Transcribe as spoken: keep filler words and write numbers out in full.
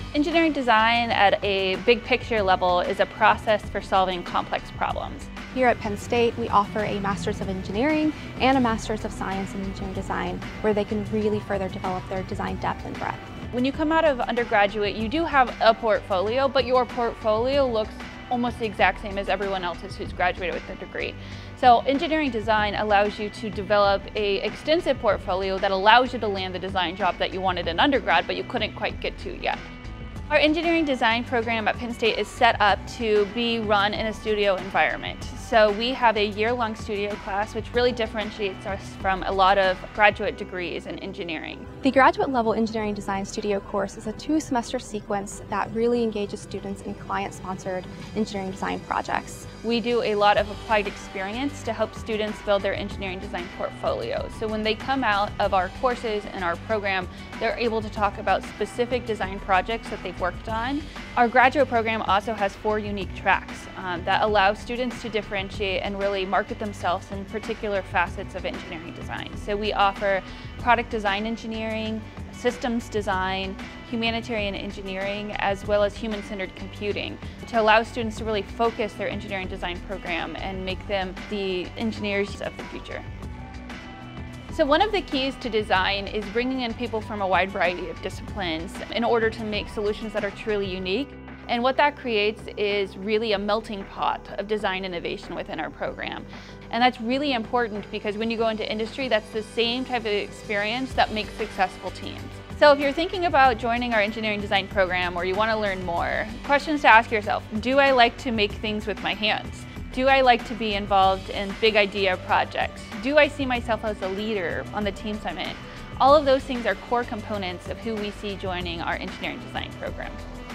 Engineering design at a big picture level is a process for solving complex problems. Here at Penn State, we offer a Master's of Engineering and a Master's of Science in Engineering Design, where they can really further develop their design depth and breadth. When you come out of undergraduate, you do have a portfolio, but your portfolio looks almost the exact same as everyone else's who's graduated with a degree. So engineering design allows you to develop a extensive portfolio that allows you to land the design job that you wanted in undergrad, but you couldn't quite get to yet. Our engineering design program at Penn State is set up to be run in a studio environment. So we have a year-long studio class, which really differentiates us from a lot of graduate degrees in engineering. The graduate level engineering design studio course is a two-semester sequence that really engages students in client-sponsored engineering design projects. We do a lot of applied experience to help students build their engineering design portfolio. So when they come out of our courses and our program, they're able to talk about specific design projects that they've worked on. Our graduate program also has four unique tracks um, that allow students to differentiate and really market themselves in particular facets of engineering design. So we offer product design engineering, systems design, humanitarian engineering, as well as human-centered computing to allow students to really focus their engineering design program and make them the engineers of the future. So one of the keys to design is bringing in people from a wide variety of disciplines in order to make solutions that are truly unique. And what that creates is really a melting pot of design innovation within our program. And that's really important because when you go into industry, that's the same type of experience that makes successful teams. So if you're thinking about joining our engineering design program or you want to learn more, questions to ask yourself: do I like to make things with my hands? Do I like to be involved in big idea projects? Do I see myself as a leader on the teams I'm in? All of those things are core components of who we see joining our engineering design program.